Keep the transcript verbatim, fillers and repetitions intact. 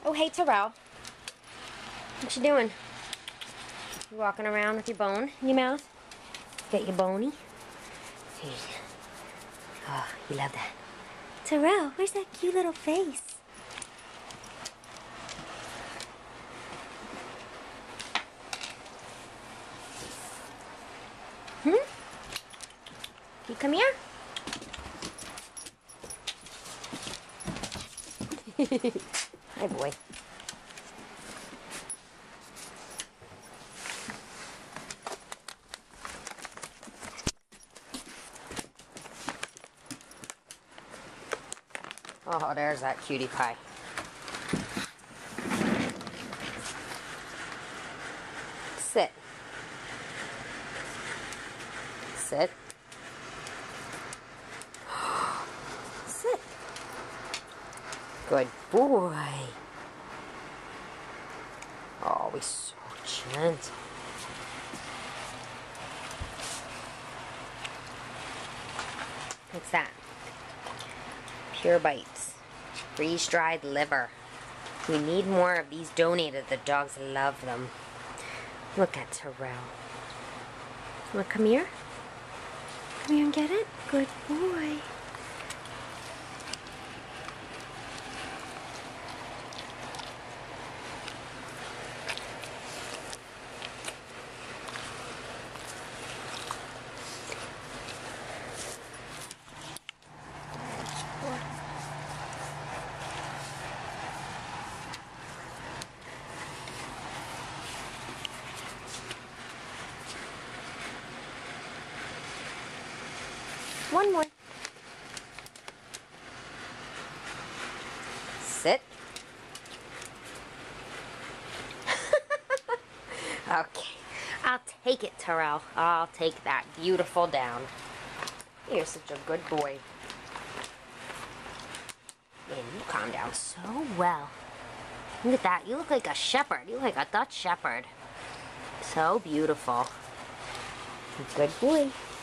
Oh, hey, Terrell. What you doing? You walking around with your bone in your mouth? Get your bony? Here. Oh, you love that. Terrell, where's that cute little face? Hmm? You come here? Hi, boy. Oh, there's that cutie pie. Sit. Sit. Sit. Good boy. Oh, he's so gentle. What's that? Pure Bites. Freeze-dried liver. We need more of these donated. The dogs love them. Look at Terrell. Wanna come here? Come here and get it? Good boy. One more. Sit. Okay. I'll take it, Terrell. I'll take that beautiful down. You're such a good boy. Man, you calm down so well. Look at that. You look like a shepherd. You look like a Dutch shepherd. So beautiful. Good boy.